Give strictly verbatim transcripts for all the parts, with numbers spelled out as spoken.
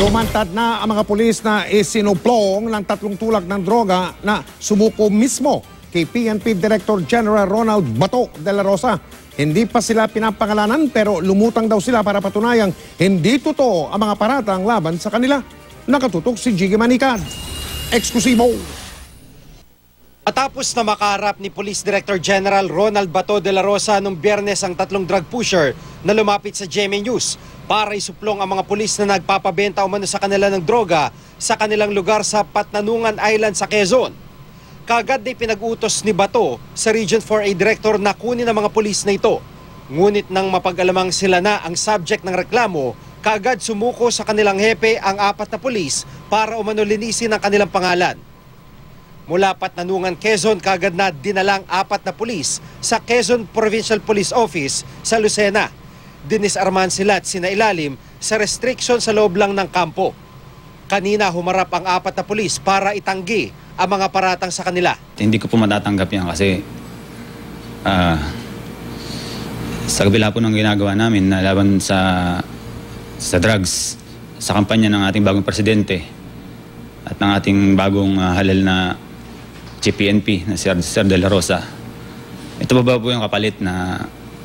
Lumantad na ang mga pulis na isinuplong ng tatlong tulak ng droga na sumuko mismo kay P N P Director General Ronald Bato de la Rosa. Hindi pa sila pinapangalanan pero lumutang daw sila para patunayang hindi totoo ang mga paratang laban sa kanila. Nakatutok si Jiggy Manicad. Eksklusibo. Matapos na makaharap ni Police Director General Ronald Bato de la Rosa noong Biyernes ang tatlong drug pusher na lumapit sa G M A News para isuplong ang mga pulis na nagpapabenta umano sa kanila ng droga sa kanilang lugar sa Patnanungan Island sa Quezon. Kagad din pinag-utos ni Bato sa Region four A Director na kunin ang mga pulis na ito. Ngunit nang mapag-alamang sila na ang subject ng reklamo, kagad sumuko sa kanilang hepe ang apat na pulis para umano linisin ang kanilang pangalan. Mula Patnanungan, Quezon, kagad na dinalang apat na pulis sa Quezon Provincial Police Office sa Lucena. Dinisarmahan sila at sinailalim sa restriction sa loob lang ng kampo. Kanina humarap ang apat na pulis para itanggi ang mga paratang sa kanila. Hindi ko po matatanggap yan kasi uh, sa kabila po ng ginagawa namin na laban sa, sa drugs, sa kampanya ng ating bagong presidente at ng ating bagong uh, halal na G P N P na si Sir De La Rosa. Ito ba ba po yung kapalit na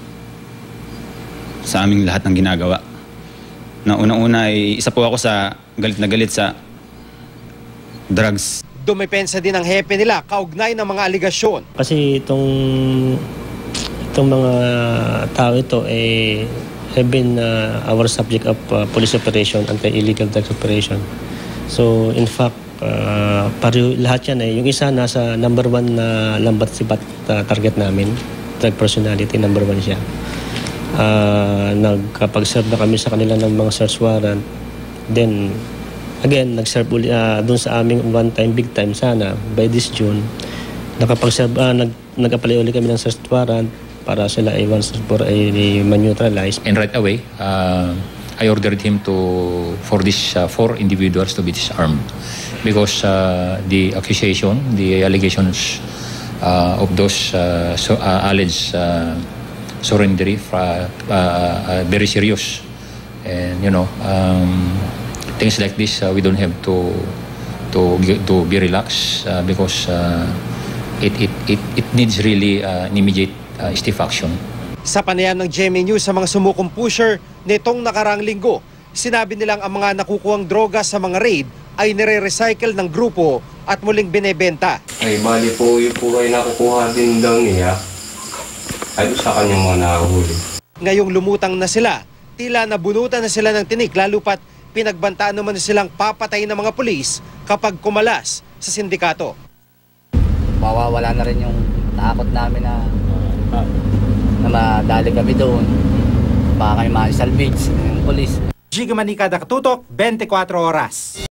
sa aming lahat ng ginagawa? Na unang-una ay isa po ako sa galit na galit sa drugs. Dumepensa din ang hepe nila kaugnay ng mga aligasyon. Kasi itong itong mga tao ito eh have been uh, our subject of uh, police operation, anti-illegal drugs operation. So in fact, uh, pari lahat yan eh. Yung isa nasa number one na lambat sibat uh, target namin. Drug personality, number one siya. Uh, nagkapag-serve na kami sa kanila ng mga search warrant. Then, again, nag-serve uli, uh, dun sa aming one-time, big-time sana, by this June, nakapag-serve, uh, nag, nag-apply uli kami ng search warrant para sila ay once for a man-neutralize. And right away, uh, I ordered him to, for these uh, four individuals to be disarmed because uh, the accusation, the allegations uh, of those uh, so, uh, alleged uh, surrendering uh, uh, uh, very serious. And, you know, um, things like this, uh, we don't have to to to be relaxed uh, because uh, it, it it it needs really uh, an immediate uh, stiff action. Sa panayam ng G M A News sa mga sumukong pusher nitong nakarang linggo, sinabi nilang ang mga nakukuhang droga sa mga raid ay nire-recycle ng grupo at muling binebenta. Ay bali po yung po ay nakukuha din daw niya ay sa kanyang mga nakahuli. Ngayong lumutang na sila, tila nabunutan na sila ng tinik lalo pat pinagbantaan naman silang papatayin ng mga pulis kapag kumalas sa sindikato. Mawawala na rin yung takot namin na, na madali kami doon. Baka kayo ma-salvage yung pulis. Jiggy Manicad, Nakatutok, twenty-four oras.